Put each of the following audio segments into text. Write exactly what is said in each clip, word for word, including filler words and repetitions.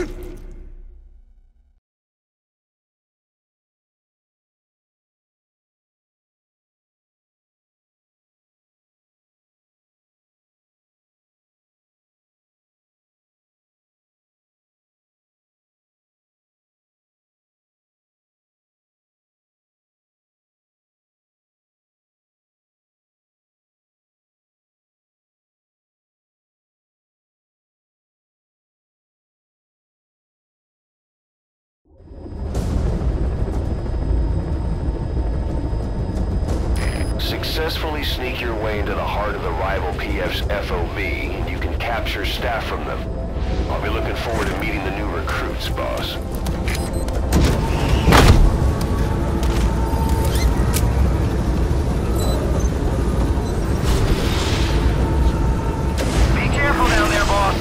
Successfully sneak your way into the heart of the rival P F's F O B, and you can capture staff from them. I'll be looking forward to meeting the new recruits, boss. Be careful down there, boss.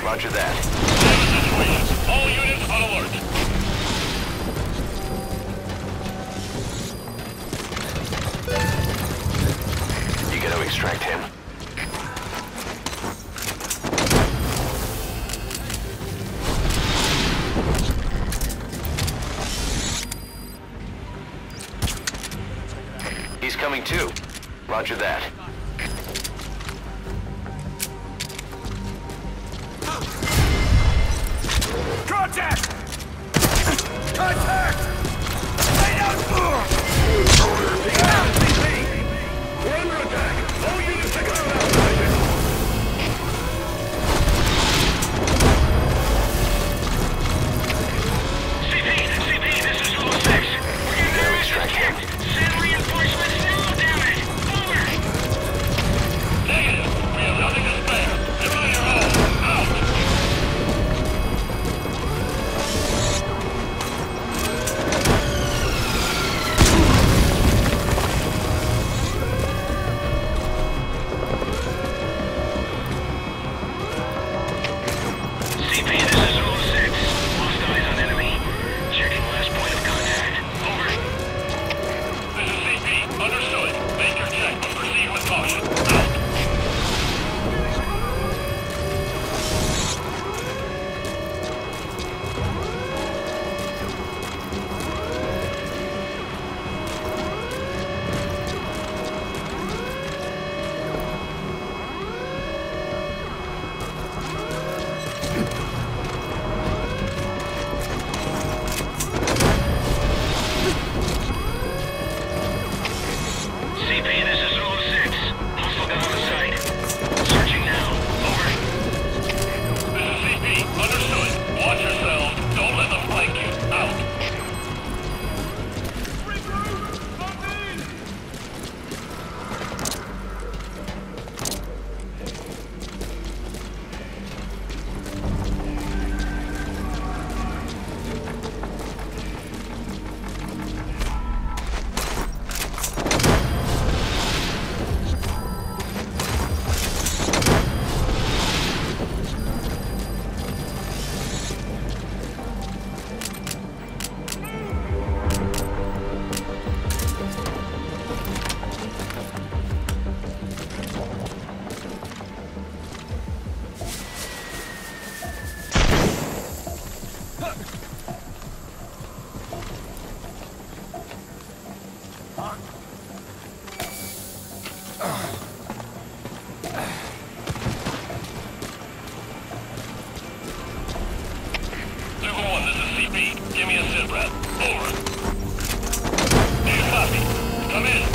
Roger that. Situation. All units on alert. You got to extract him. He's coming too. Roger that. Contact! Contact! Lay down! We're under attack! All units take out that position! C P, C P, this is Zulu six. We're getting Gotta extract him. Send reinforcements now, damn it! Over! Negative. We have nothing to spare. You're on your own. Out! C P, this is Zulu six. Lost eyes on enemy. Checking last point of contact. Over. This is C P. Understood. Make your check, but proceed with caution. Out. C P, this is Zulu six. Hostile gun on the site. Searching now. Over. This is C P. Understood. Watch yourselves. Don't let them flank you. Out. Zulu one, this is C P. Give me a sit rep. Over. Need a copy. Come in.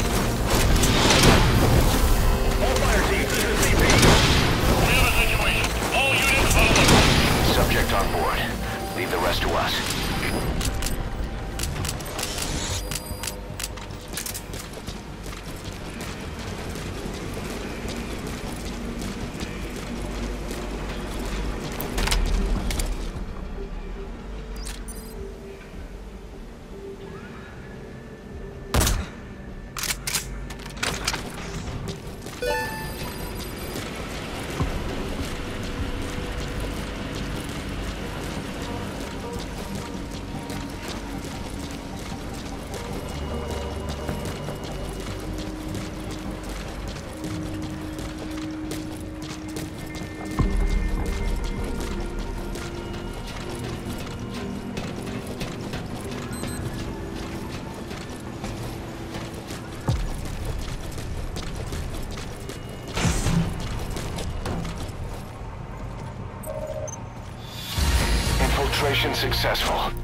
All fire teams, this is C P. We have a situation. All units on alert. Subject on board. Leave the rest to us. Infiltration successful.